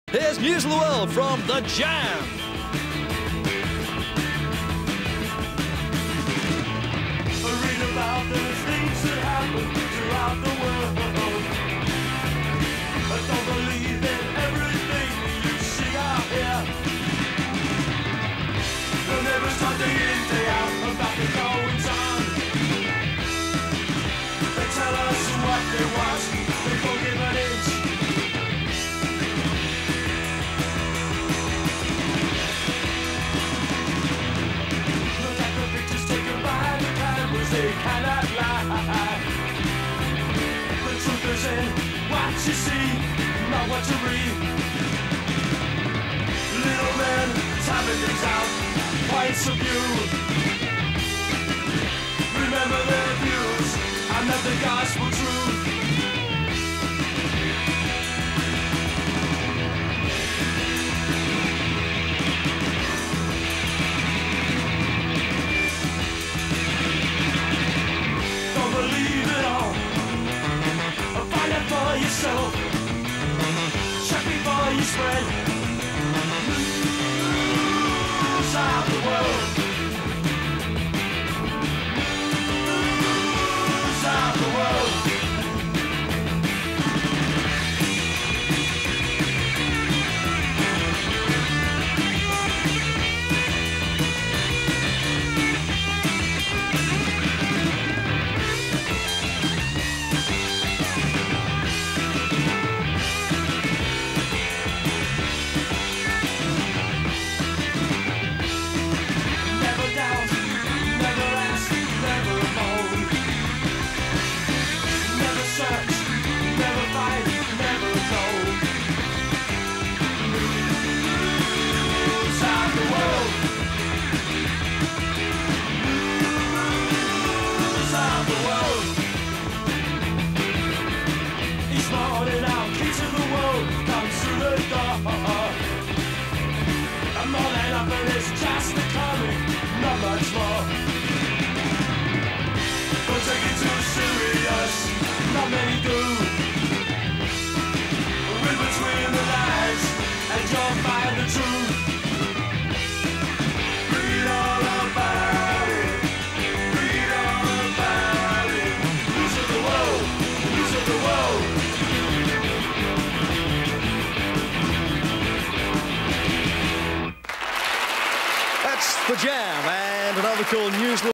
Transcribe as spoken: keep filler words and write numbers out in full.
Here's News of the World from The Jam. Read about the things that happen throughout the world. But don't believe in everything you see out here. They'll never start day in, day out about the goings on. They tell us what they want, they won't give an inch. Look at the pictures taken by the cameras, they cannot lie. The truth is in what you see, not what you read. Little men tapping things out, points of view. Remember their views, and not the gospel truth. Don't believe it all, find out for yourself. Check before you spread. News of the world. News of the world. Never doubt, never ask, never moan. Never search, never find, never know. News of the world. News of the world. Each morning our key to the world comes through the door. A morning up and it's just a coming, not much more. Don't take it too serious, not many do. Read between the lines and you'll find the truth. Read all about it, read all about it. News of the world, news of the world. That's The Jam and another cool news.